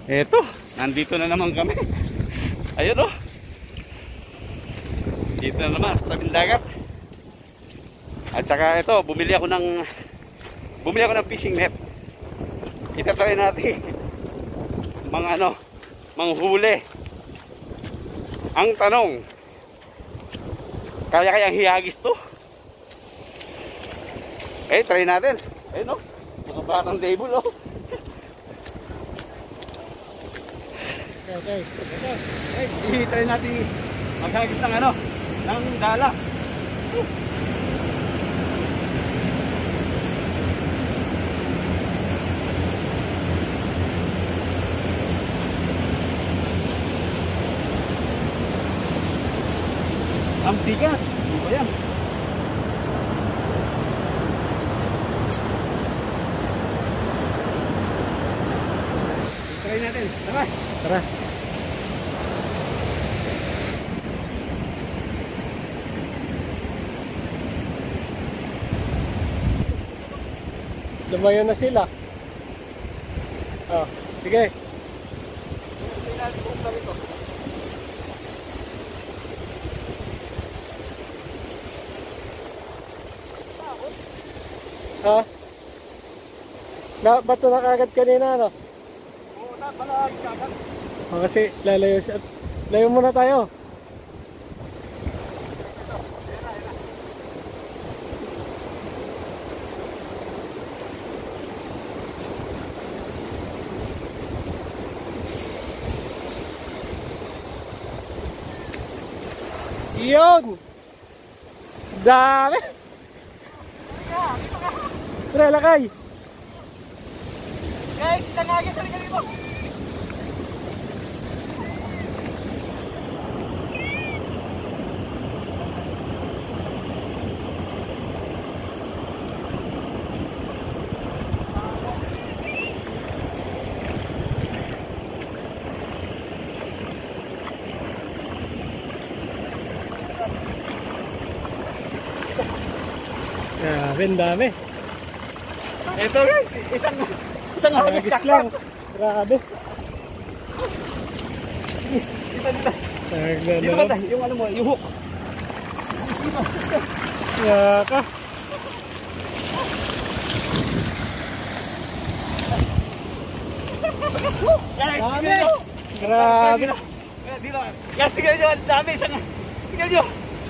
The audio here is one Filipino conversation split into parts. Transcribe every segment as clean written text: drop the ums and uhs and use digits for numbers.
Eto, nandito na naman kami. Ayun oh. Dito na naman sa tabing dagat. At saka ito, bumili ako ng fishing net. Itatry natin mga manghuli. Ang tanong, kayang hiyagis to? Try natin. Ayun oh, mga batang table oh. Okay. I-try natin maghagis ng ng dala. Ang tigas. Ano ba yan? Try natin. Tara. Tara. Lumayo na sila. Oh, sige. Ha? Bato na kagad kanina, no? Oo, napalagis kagad. Kasi layo muna tayo. Yun! Dami! Pre, lakay! Guys, tangagin sa liga dito! Grabe, dami. Ito guys, isang hagis lang. Grabe. Dito ba tayo? Yung yung hook. Yaka. Dami! Grabe. Dito. Guys, tingnan nyo. Dami. Tingnan nyo.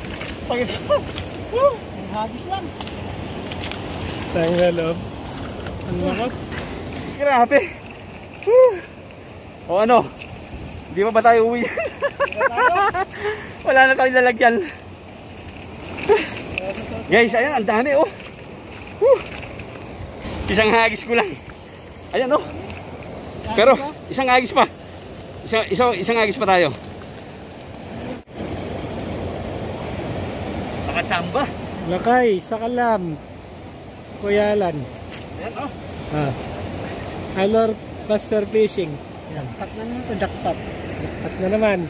Ang hagis lang. Tanggal loob. Ang lakas. Grabe. O ano? Hindi pa ba tayo uwi? Wala na tayong lalagyan. Guys, ayan, ang dami oh. Isang hagis ko lang. Ayan oh. Pero isang hagis pa. Isang hagis pa tayo. Pakachamba. Lakay, sakalam. Kuyalan. Ayan oh. Alor Master Fishing. Yan. Dakpat na naman ito, dakpat. Dakpat na naman.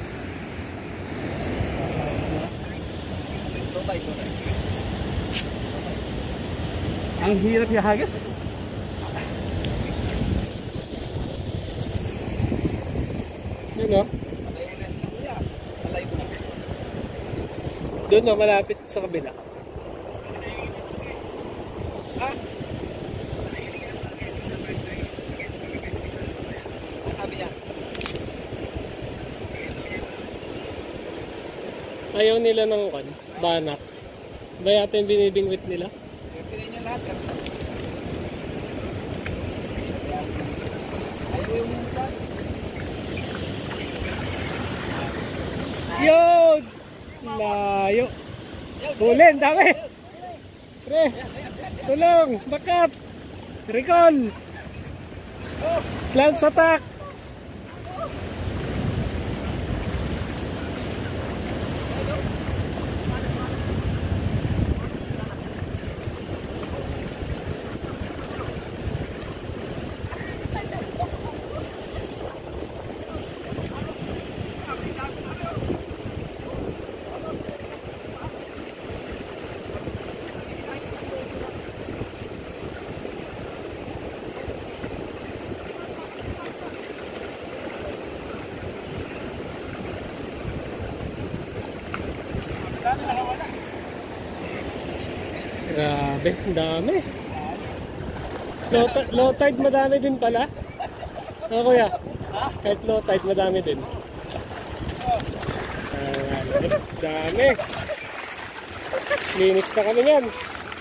Ang hirap yung hagis. Yun o. Doon o, malapit sa kabila. Ayaw nila ng banak. Ba yata yung binibingwit nila? Piliin nyo lahat. Ayaw yung mungkad. Yun! Layo. Hulin, dami! Pre! Tulong! Backup! Recall! Lance attack! Grabe, ang dami. Low tide madami din pala. Ano kuya? Kahit low tide madami din. Dami. Linis na kami yan.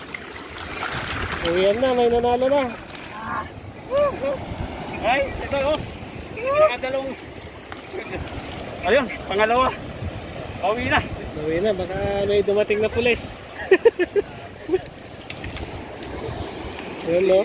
Uwian na, may nanalo na. Ay, ito oh. Nakadalong. Ayun, pangalawa. Pauwi na. Uwi na, baka may dumating na pulis. Yun no?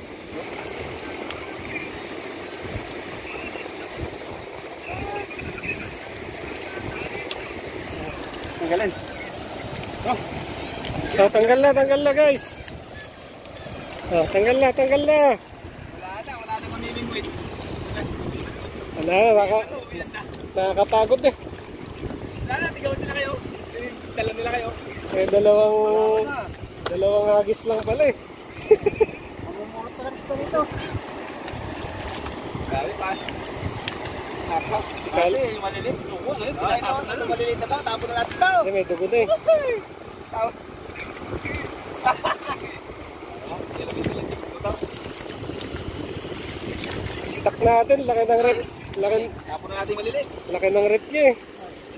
Tanggalin. Oh. So, tanggal na guys. Oh, tanggal na. Wala na mamimingwit. Wala na, nakakapagod eh. Wala na, tigaw nila kayo. Dala nila kayo. Eh, dalawang hagis lang pala eh. Mamumurot na lang gusto nito. Grabe pa. Kali, malilit. Ito, malilit na to. Tapos na natin ito. May dugo na eh. Stock natin, laki ng rep. Tapos na natin malilit. Laki ng rep niya eh.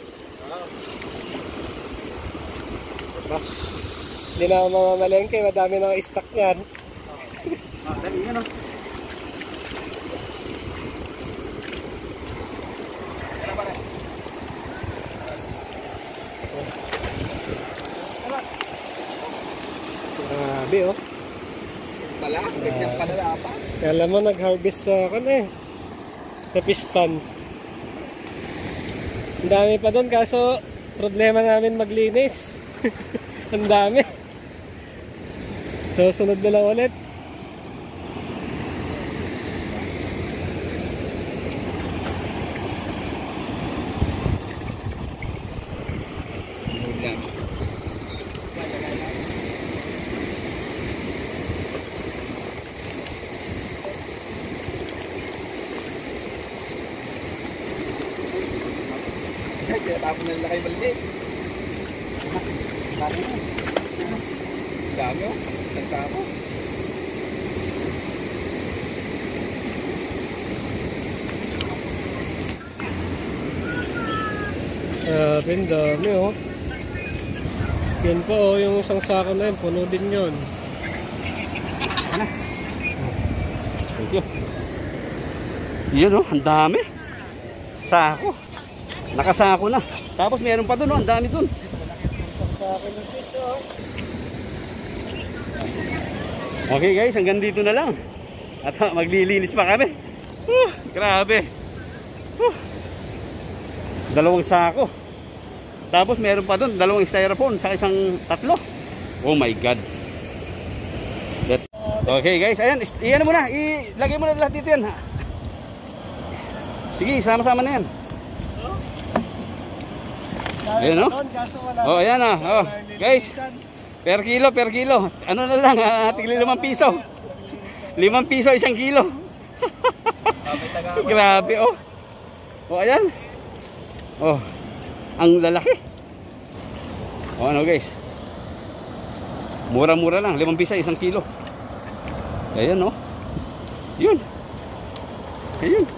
Hindi na ako mamamalengke, madami na stock yan. Dali yan o. Grabe oh. Pala, ganyan pala dapat. Kala mo nag-harvest sa sa fish pond. Ang dami pa doon kaso problema namin maglinis. Ang dami. So sunod na lang ulit. Tapos na nila kayo malilit. Dami o. Isang sako. Ang dami oh. Yan po oh, yung isang sako na yun, puno din yun. Thank you. Yan o, ang dami. Sako. Nakasako na. Tapos meron pa dun o, ang dami dun. Okay guys, hanggang dito na lang. At maglilinis pa kami. Grabe. Dalawang sako. Tapos meron pa dun, dalawang styrofoam sa isang tatlo. Oh my god. Okay guys, ayan, iyan mo na. Ilagay mo na lahat dito yan. Sige, sama-sama na yan. Ayan o. Oh, ayan o. Oh, guys, per kilo. Ano na lang, tigli 5 piso. 5 piso 1 kilo. Grabe oh. Oh, ayan. Oh, ang lalaki. Oh, ano guys. Mura-mura lang, 5 piso 1 kilo. Ayan oh. Yun. Ayun.